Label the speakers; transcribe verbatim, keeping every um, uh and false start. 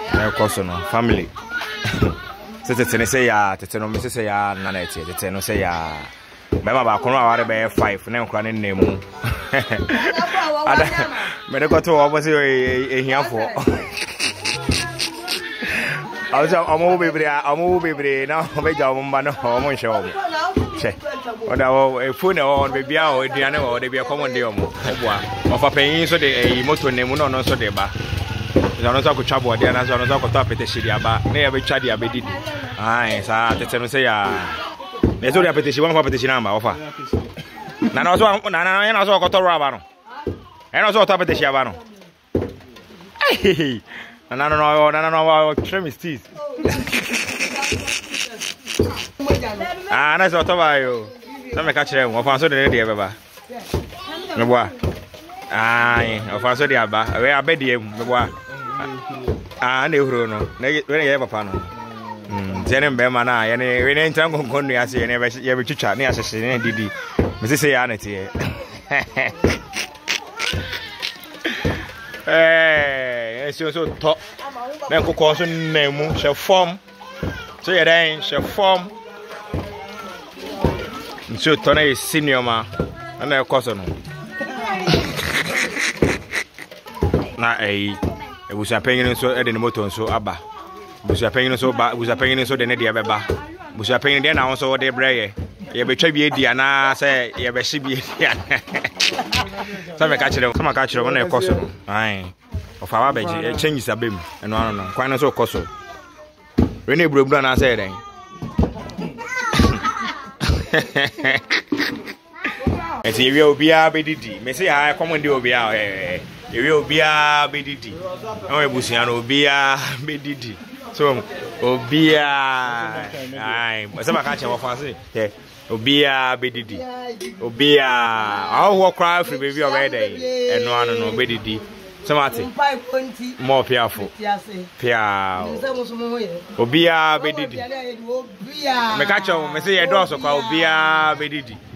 Speaker 1: na koso no family se tete ne say ya tete no me say ya na na tie tete no say ya bema ba kono aware be five na nkura ne nemu ada me de ko to obo se ehiafo awza omo bebre omo bebre na obeja omo mba no omo nhwe omo che oda wo phone o be bia o eduane o de bia common de omo oboa ofa panyin so de e moto nemu no no so de ba no so ko twabo de na so no so ko to apete shiri aba na ya be twa de abedidi ai sa tete no se ya ne so de apete shi won fa apete shi namba ofa na na so na na na so ko to ro aba no e no so to apete shi aba no na na no na na no tremistis ah na so to ba yo so me ka kire won fa so de de be ba me boa ai o fa so de aba we abedie me boa ah na ehuro no na we ye papa no mm jene mbe ma na ye ne we ne ntan konkon no ya se ye ne ye be twitwa ne asese ne didi me se se ya na tie eh esi so to na kokko so nemu she form so ye den she form nso to na senior ma na e koso no na eh ebusa penyin nso e de ne moto nso aba busa penyin nso ba busa penyin nso de ne de beba busa penyin de na won so de breye ye betwa bi edi ana se ye be hye bi edi ana so me ka kire so ma ka kire na e koso no ai ofa wa beji e change sabem eno ano no kwan no so koso we na eburobura na se den eti ewe obia bedidi me say ha common de obia eh ewe obia bedidi o ebusia no obia bedidi so obia ai se ma ka che wo fancy eh obia bedidi obia awo cry free baby obede eno ano no bedidi so mate mo piafo pia obia bedidi me ka che wo me say e do so kwa obia bedidi